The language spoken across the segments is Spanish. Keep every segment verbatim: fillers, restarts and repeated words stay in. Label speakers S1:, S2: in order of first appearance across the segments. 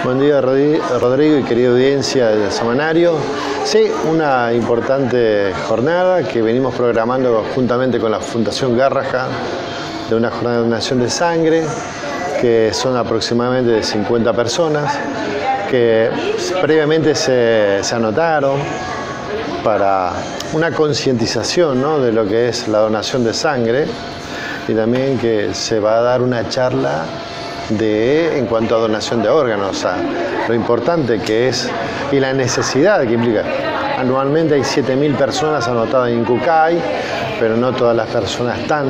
S1: Buen día, Rodrigo y querida audiencia del semanario. Sí, una importante jornada que venimos programando juntamente con la Fundación Garrahan, de una jornada de donación de sangre, que son aproximadamente de cincuenta personas, que previamente se, se anotaron para una concientización, ¿no?, de lo que es la donación de sangre, y también que se va a dar una charla de, en cuanto a donación de órganos, o sea, lo importante que es y la necesidad que implica. Anualmente hay siete mil personas anotadas en Incucay, pero no todas las personas están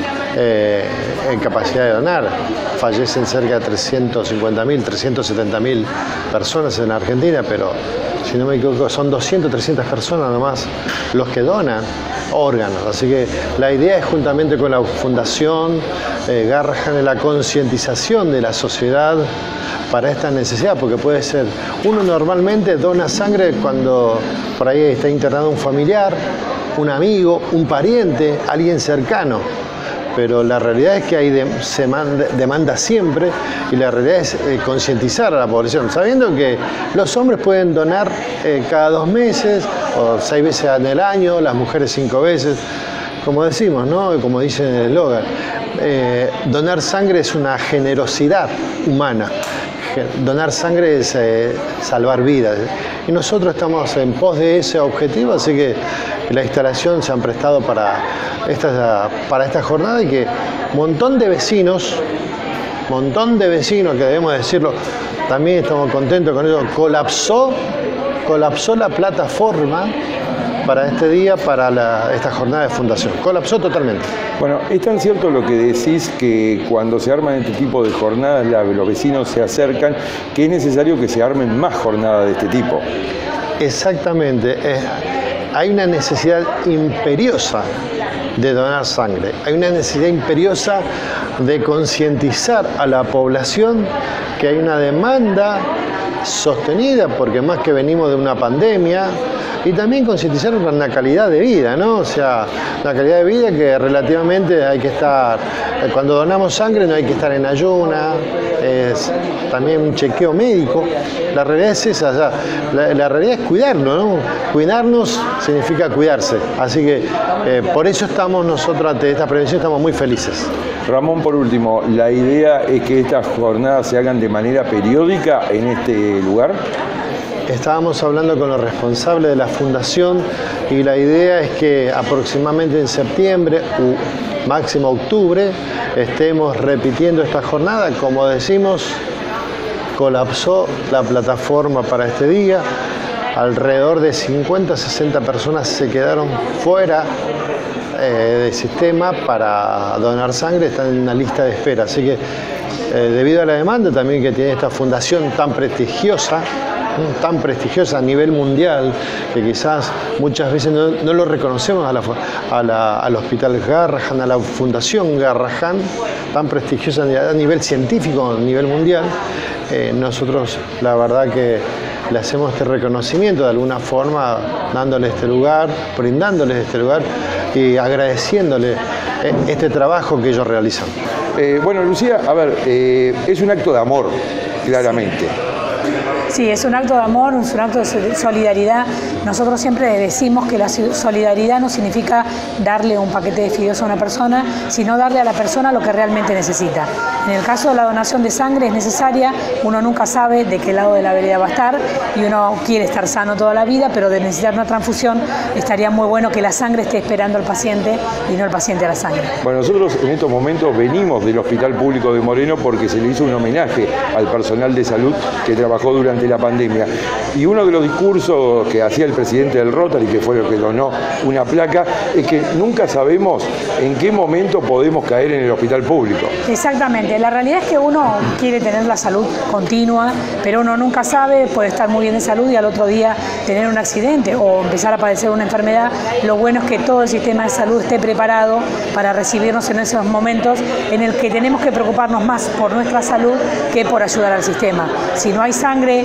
S1: eh, en capacidad de donar. Fallecen cerca de trescientos cincuenta mil, trescientos setenta mil personas en Argentina, pero si no me equivoco son doscientas, trescientas personas nomás los que donan órganos. Así que la idea es, juntamente con la Fundación eh, Garrahan, de la concientización de la sociedad para esta necesidad, porque puede ser, uno normalmente dona sangre cuando por ahí está internado un familiar, un amigo, un pariente, alguien cercano. Pero la realidad es que hay de, se manda, demanda siempre, y la realidad es eh, concientizar a la población, sabiendo que los hombres pueden donar eh, cada dos meses o seis veces en el año, las mujeres cinco veces, como decimos, ¿no? Como dice en el eslogan, eh, donar sangre es una generosidad humana. Donar sangre es eh, salvar vidas, y nosotros estamos en pos de ese objetivo, así que la instalación se han prestado para esta, para esta jornada, y que un montón de vecinos, montón de vecinos, que debemos decirlo, también estamos contentos con eso, colapsó, colapsó la plataforma para este día, para la, esta jornada de fundación. Colapsó totalmente.
S2: Bueno, es tan cierto lo que decís, que cuando se arman este tipo de jornadas, la, los vecinos se acercan, que es necesario que se armen más jornadas de este tipo.
S1: Exactamente. Eh, hay una necesidad imperiosa de donar sangre. Hay una necesidad imperiosa de concientizar a la población que hay una demanda sostenida, porque más que venimos de una pandemia, y también concientizar una calidad de vida, ¿no? O sea, una calidad de vida que relativamente hay que estar, cuando donamos sangre no hay que estar en ayuna, es también un chequeo médico. La realidad es esa, o sea, la, la realidad es cuidarnos, ¿no? Cuidarnos significa cuidarse, así que eh, por eso estamos nosotros, ante esta prevención, estamos muy felices.
S2: Ramón, por último, ¿la idea es que estas jornadas se hagan de manera periódica en este lugar?
S1: Estábamos hablando con los responsables de la fundación, y la idea es que aproximadamente en septiembre u máximo octubre estemos repitiendo esta jornada. Como decimos, colapsó la plataforma para este día. Alrededor de cincuenta, sesenta personas se quedaron fuera eh, del sistema para donar sangre, están en una lista de espera. Así que eh, debido a la demanda también que tiene esta fundación tan prestigiosa, tan prestigiosa a nivel mundial, que quizás muchas veces no, no lo reconocemos a la, a la, al Hospital Garrahan, a la Fundación Garrahan, tan prestigiosa a nivel científico, a nivel mundial, eh, nosotros la verdad que le hacemos este reconocimiento de alguna forma, dándole este lugar, brindándoles este lugar y agradeciéndole este trabajo que ellos realizan.
S2: Eh, bueno, Lucía, a ver, eh, es un acto de amor, claramente.
S3: Sí, es un acto de amor, es un acto de solidaridad. Nosotros siempre decimos que la solidaridad no significa darle un paquete de fideos a una persona, sino darle a la persona lo que realmente necesita. En el caso de la donación de sangre es necesaria, uno nunca sabe de qué lado de la vereda va a estar, y uno quiere estar sano toda la vida, pero de necesitar una transfusión estaría muy bueno que la sangre esté esperando al paciente y no el paciente a la sangre.
S2: Bueno, nosotros en estos momentos venimos del Hospital Público de Moreno porque se le hizo un homenaje al personal de salud que trabajó durante la pandemia, y uno de los discursos que hacía el presidente del Rotary, que fue el que donó una placa, es que nunca sabemos en qué momento podemos caer en el hospital público.
S3: Exactamente, la realidad es que uno quiere tener la salud continua, pero uno nunca sabe, puede estar muy bien de salud y al otro día tener un accidente o empezar a padecer una enfermedad. Lo bueno es que todo el sistema de salud esté preparado para recibirnos en esos momentos en el que tenemos que preocuparnos más por nuestra salud que por ayudar al sistema. Si no hay sangre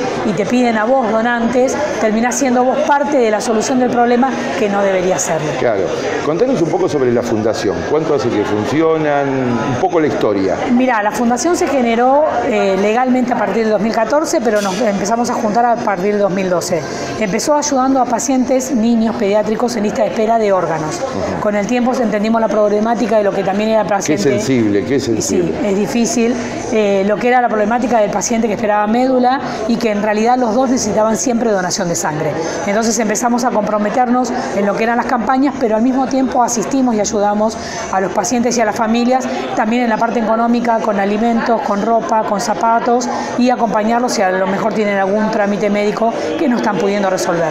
S3: y te piden a vos donantes, terminás siendo vos parte de la solución del problema que no debería serlo.
S2: Claro. Contanos un poco sobre la fundación. ¿Cuánto hace que funcionan? Un poco la historia.
S3: Mirá, la fundación se generó eh, legalmente a partir del dos mil catorce, pero nos empezamos a juntar a partir del dos mil doce. Empezó ayudando a pacientes, niños pediátricos en lista de espera de órganos. Uh-huh. Con el tiempo entendimos la problemática de lo que también era paciente.
S2: Qué sensible, qué sensible.
S3: Sí, es difícil. Eh, lo que era la problemática del paciente que esperaba médula y que en realidad los dos necesitaban siempre donación de sangre. Entonces empezamos a comprometernos en lo que eran las campañas, pero al mismo tiempo asistimos y ayudamos a los pacientes y a las familias, también en la parte económica, con alimentos, con ropa, con zapatos, y acompañarlos si a lo mejor tienen algún trámite médico que no están pudiendo resolver.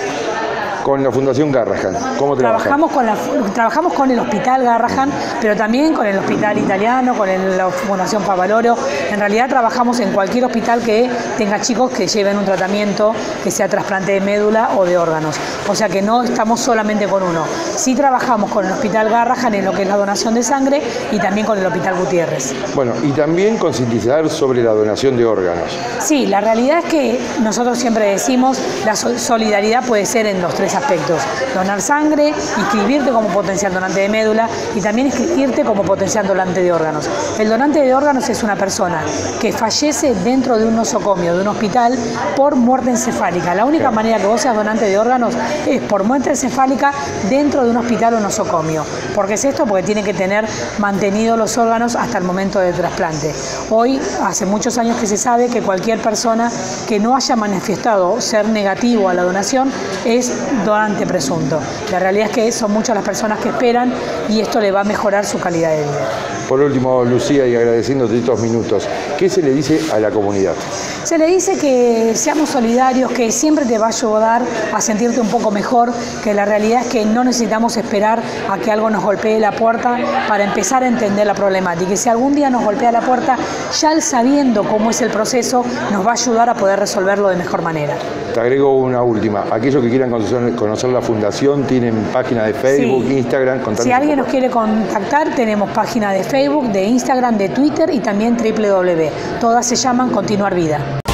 S2: Con la Fundación Garrahan, ¿cómo trabajan?
S3: Trabajamos con, la, trabajamos con el Hospital Garrahan, pero también con el Hospital Italiano, con el, la Fundación Favaloro. En realidad trabajamos en cualquier hospital que tenga chicos que lleven un tratamiento, que sea trasplante de médula o de órganos. O sea que no estamos solamente con uno. Sí trabajamos con el Hospital Garrahan en lo que es la donación de sangre y también con el Hospital Gutiérrez.
S2: Bueno, y también concientizar sobre la donación de órganos.
S3: Sí, la realidad es que nosotros siempre decimos la solidaridad puede ser en los tres aspectos: donar sangre, inscribirte como potencial donante de médula y también inscribirte como potencial donante de órganos. El donante de órganos es una persona que fallece dentro de un nosocomio, de un hospital, por muerte encefálica. La única manera que vos seas donante de órganos es por muerte encefálica dentro de un hospital o nosocomio. ¿Por qué es esto? Porque tiene que tener mantenidos los órganos hasta el momento del trasplante. Hoy, hace muchos años que se sabe que cualquier persona que no haya manifestado ser negativo a la donación es donante presunto. La realidad es que son muchas las personas que esperan y esto le va a mejorar su calidad de vida.
S2: Por último, Lucía, y agradeciéndote estos minutos, ¿qué se le dice a la comunidad?
S3: Se le dice que seamos solidarios, que siempre te va a ayudar a sentirte un poco mejor, que la realidad es que no necesitamos esperar a que algo nos golpee la puerta para empezar a entender la problemática. Y si algún día nos golpea la puerta, ya sabiendo cómo es el proceso, nos va a ayudar a poder resolverlo de mejor manera.
S2: Te agrego una última. Aquellos que quieran conocer, conocer la fundación, tienen página de Facebook, sí. Instagram.
S3: Si alguien nos quiere contactar, tenemos página de Facebook, de Instagram, de Twitter y también doble u doble u doble u punto todas se llaman Continuar Vida.